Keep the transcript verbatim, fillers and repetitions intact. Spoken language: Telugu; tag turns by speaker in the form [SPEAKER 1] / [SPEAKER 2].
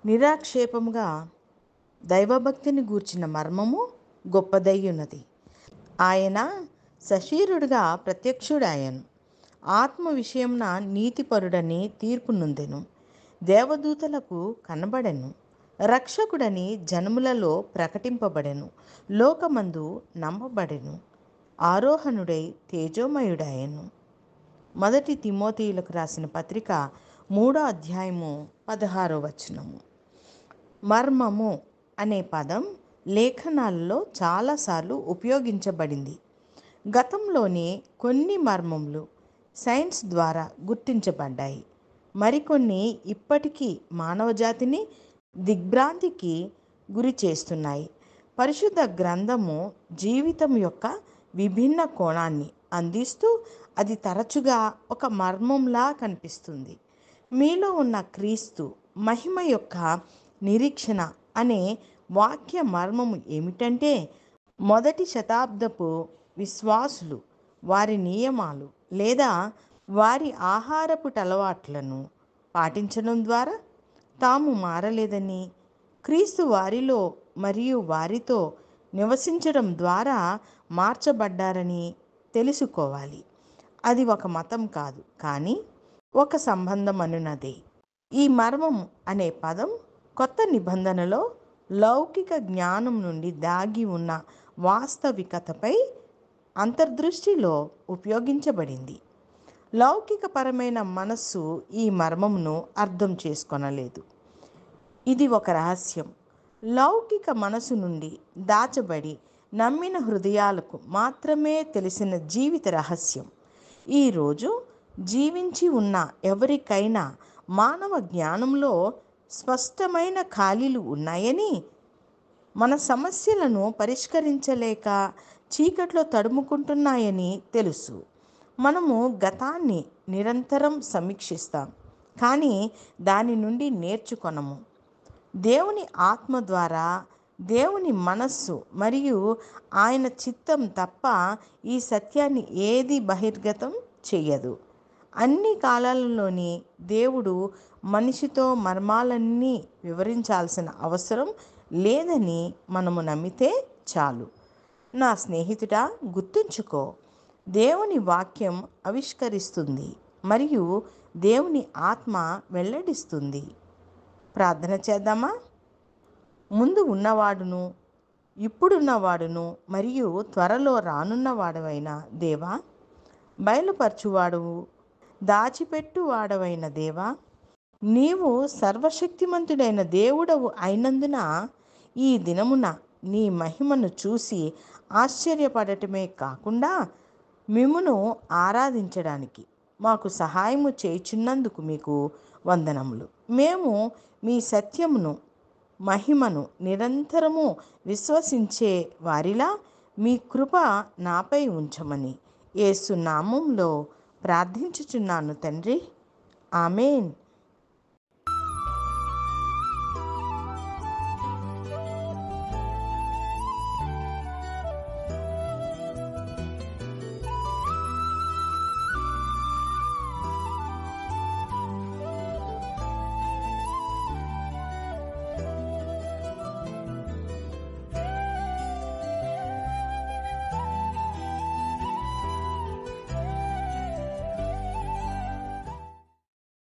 [SPEAKER 1] నిరాక్షేపముగా దైవభక్తిని గూర్చిన మర్మము గొప్పదయ్యున్నది. ఆయన సశరీరుడుగా ప్రత్యక్షుడాయను. ఆత్మ విషయమున నీతిపరుడని తీర్పు నొందెను. దేవదూతలకు కనబడెను. రక్షకుడని జనములలో ప్రకటింపబడెను. లోకమందు నమ్మబడెను. ఆరోహణుడై తేజోమయుడాయెను. మొదటి తిమోతియులకు రాసిన పత్రిక మూడో అధ్యాయము పదహారో వచనము. మర్మము అనే పదం లేఖనాలలో చాలాసార్లు ఉపయోగించబడింది. గతంలోని కొన్ని మర్మములు సైన్స్ ద్వారా గుర్తించబడ్డాయి. మరికొన్ని ఇప్పటికీ మానవజాతిని దిగ్భ్రాంతికి గురి చేస్తున్నాయి. పరిశుద్ధ గ్రంథము జీవితం యొక్క విభిన్న కోణాన్ని అందిస్తూ అది తరచుగా ఒక మర్మంలా కనిపిస్తుంది. మీలో ఉన్న క్రీస్తు మహిమ యొక్క నిరీక్షణ అనే వాక్య మర్మము ఏమిటంటే, మొదటి శతాబ్దపు విశ్వాసులు వారి నియమాలు లేదా వారి ఆహారపు అలవాట్లను పాటించడం ద్వారా తాము మారలేదని, క్రీస్తు వారిలో మరియు వారితో నివసించడం ద్వారా మార్చబడ్డారని తెలుసుకోవాలి. అది ఒక మతం కాదు, కానీ ఒక సంబంధం అనున్నదే. ఈ మర్మం అనే పదం కొత్త నిబంధనలో లౌకిక జ్ఞానం నుండి దాగి ఉన్న వాస్తవికతపై అంతర్దృష్టిలో ఉపయోగించబడింది. లౌకికపరమైన మనస్సు ఈ మర్మమును అర్థం చేసుకొనలేదు. ఇది ఒక రహస్యం. లౌకిక మనసు నుండి దాచబడి నమ్మిన హృదయాలకు మాత్రమే తెలిసిన జీవిత రహస్యం. ఈరోజు జీవించి ఉన్న ఎవరికైనా మానవ జ్ఞానంలో స్పష్టమైన ఖాళీలు ఉన్నాయని, మన సమస్యలను పరిష్కరించలేక చీకట్లో తడుముకుంటున్నాయని తెలుసు. మనము గతాన్ని నిరంతరం సమీక్షిస్తాం, కానీ దాని నుండి నేర్చుకొనము. దేవుని ఆత్మ ద్వారా దేవుని మనస్సు మరియు ఆయన చిత్తం తప్ప ఈ సత్యాన్ని ఏది బహిర్గతం చెయ్యదు. అన్ని కాలాలలోని దేవుడు మనిషితో మర్మాలన్నీ వివరించాల్సిన అవసరం లేదని మనము నమ్మితే చాలు. నా స్నేహితుడా, గుర్తుంచుకో, దేవుని వాక్యం ఆవిష్కరిస్తుంది మరియు దేవుని ఆత్మ వెల్లడిస్తుంది. ప్రార్థన చేద్దామా? ముందు ఉన్నవాడును, ఇప్పుడున్నవాడును మరియు త్వరలో రానున్నవాడవైన దేవా, బయలుపరచువాడువు, దాచిపెట్టువాడవైన దేవా, నీవు సర్వశక్తిమంతుడైన దేవుడవు అయినందున ఈ దినమున నీ మహిమను చూసి ఆశ్చర్యపడటమే కాకుండా మిమ్మును ఆరాధించడానికి మాకు సహాయము చేయుచున్నందుకు మీకు వందనములు. మేము మీ సత్యమును, మహిమను నిరంతరము విశ్వసించే వారిలా మీ కృప నాపై ఉంచమని యేసు నామములో ప్రార్థించుచున్నాను తండ్రి. ఆమేన్.